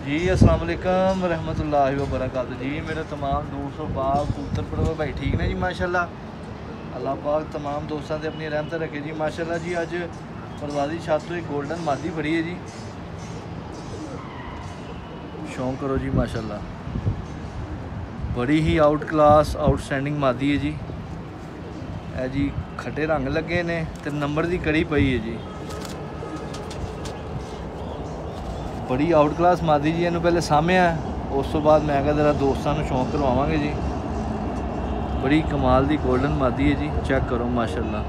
जी अस्सलाम वालेकुम रहमतुल्लाहि व बरकातहू जी। मेरे तमाम दोस्तों बाग कबूतर परवर भाई ठीक ने जी माशाल्लाह। अल्लाह पाक तमाम दोस्तों से अपनी रहमत रखे जी माशाल्लाह जी। अज परवादी छत तो एक गोल्डन मादी फड़ी है जी, शौक करो जी माशाल्लाह। बड़ी ही आउट क्लास आउटस्टैंडिंग मादी है जी। है जी खट्टे रंग लगे ने ते नंबर की कड़ी पई है जी। बड़ी आउट क्लास मादी जी। इन्हू पहले सामया उस तो बाद मैं जरा दोस्तों को शौक करवावांगे जी। बड़ी कमाल दी गोल्डन मादी है जी, चेक करो माशाल्लाह।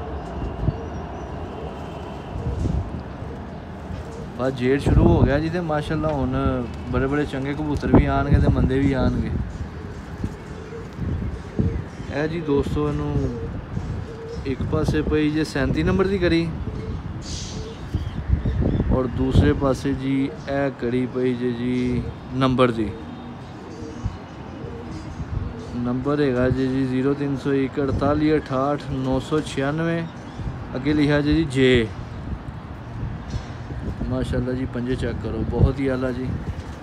बस जेड़ शुरू हो गया जी तो माशाल्लाह हुण बड़े बड़े चंगे कबूतर भी आएंगे तो मंदे भी आएंगे। है जी दोस्तों इनू एक पासे पई जे 37 नंबर की करी और दूसरे पासे जी ए कड़ी पई जी नंबर दी। नंबर है जी 0301 48 68 996। अगे लिखा जी जे माशाल्लाह जी। पंजे चेक करो बहुत ही आला जी।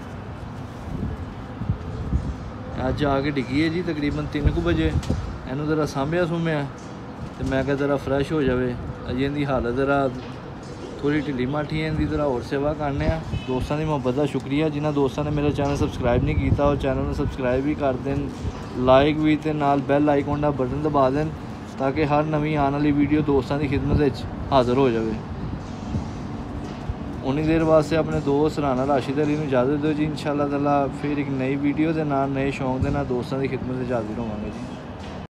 अज आके डिगी है जी तकरीबन 3 बजे। इनू जरा सामया सूमया तो मैं क्या जरा फ्रैश हो जाए। अजे इनकी हालत जरा थोड़ी ढिली माठी है, इनकी जरा और सेवा करने। दोस्तों की मुहब्बत का शुक्रिया जिन्होंने दोस्तों ने मेरा चैनल सबसक्राइब नहीं किया और चैनल में सबसक्राइब भी कर दें, लाइक भी तो नाल बैल आइकन का बटन दबा दें ताकि हर नवी आने वाली वीडियो दोस्तों की खिदमत हाज़िर हो जाए। उन्नी देर वास्ते अपने दोस्त राना राशिद अली को इजाज़त दो जी। इंशाअल्लाह ताला फिर एक नई वीडियो के नाल नए शौक के नाल दोस्तों की खिदमत हाज़िर होवांगे जी।